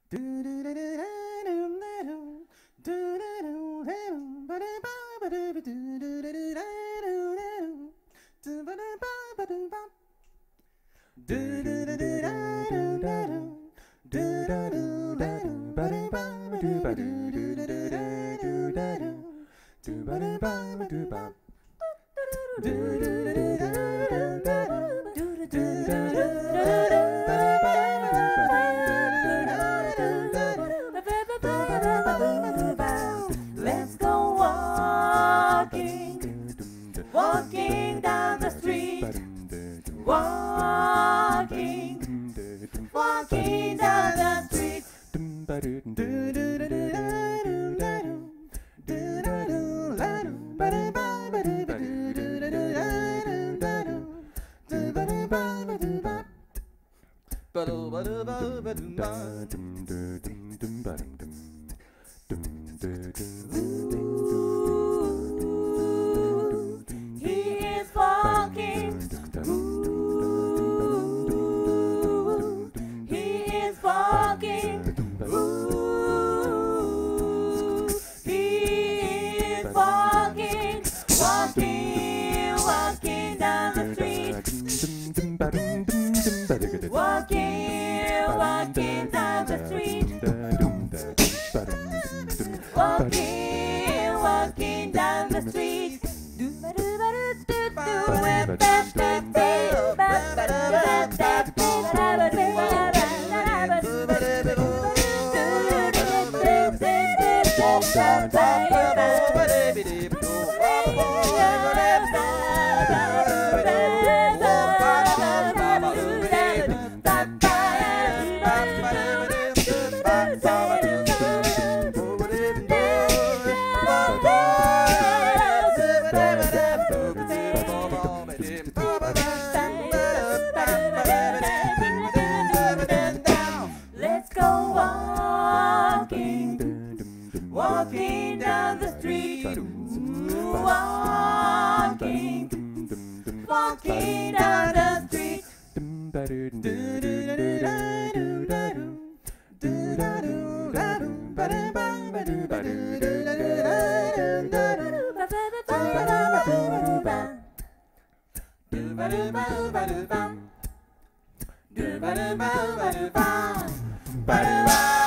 Let's go walking, walking down the street, walking, walking down the street. He is walking. He is walking. He is walking, walking, walking down the street. Walking, walking down the street. Walking, walking down the street. Let's go walking, walking down the street. Walking, walking down the street. Ba-da-ba-ba-ba-ba.